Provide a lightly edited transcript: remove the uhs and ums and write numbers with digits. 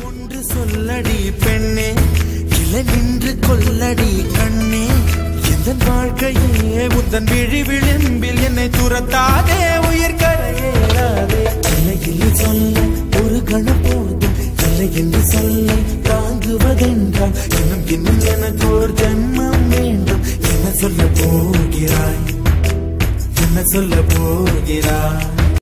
ஒன்று சொல்லடி பெண்ணே கிளை நின்று கொல்லடி கண்ணே எந்த வாழ்க்கையே உந்தன் விழி விளிம்பில் என்னை துரத்தாதே உயிர் கரையேறாதே கிளையில் சொல்ல ஒரு கணம் போதும் இல்லை என்று சொல்ல தாங்குவதென்றால் இன்னும் இன்னும் எனக்கு ஒரு ஜன்மம் வேண்டும் என்ன சொல்ல போகிறாய் என்ன சொல்ல போகிறாய்